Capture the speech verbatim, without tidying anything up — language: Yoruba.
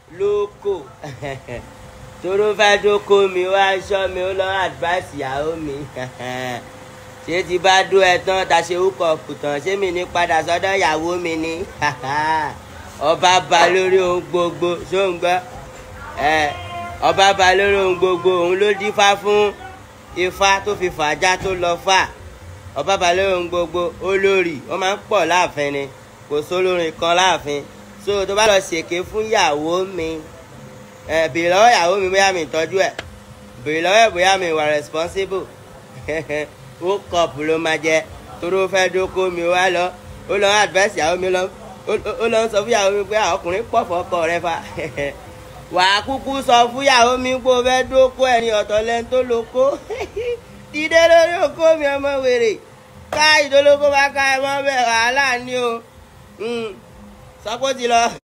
lóko tóró fẹ́ dóko mi wá ṣọ́ mi ó lọ advice ìyàwó mi ṣé ti bá dó ẹ tán ta ṣe húkọ̀ kùtàn ṣé mi ní padà sọ́dọ̀ ìyàwó mi ni ọba ba lórí ohun gbogbo ṣó ń gbọ́ ọba ba lórí ohun gbogbo òun ló dífá fún ifá tó fi fàájá tó lọ fà ọba ba lórí ohun gbogbo olórí wọn máa ń pọ̀ láàfin ni kò sólórin kan láàfin so tó bá lọ ṣèké fún ìyàwó mi ẹ bèrè lọ́wọ́ ìyàwó mi bóyá mi tọ́jú ẹ̀ bèrè lọ́wọ́ ẹ̀ bóyá mi wà responsible ó kọ̀pù ló máa jẹ toró fẹ́ dóko mi wá lọ ó lọ advice ìyàwó mi lọ ó lọ sọ fún ìyàwó mi pé ọkùnrin pọ̀ fọkọ rẹ fa wàá kúkú sọ fún ìyàwó mi pé o fẹ́ dóko ẹ̀ ní ọ̀tọ̀ lẹ́ni tó lóko dídé lórí oko mi ọmọ wèrè ká ìdólókó bá ká ẹ mọ́ bẹ́ẹ̀ wàhálà ni o sọ́kó ti lọ.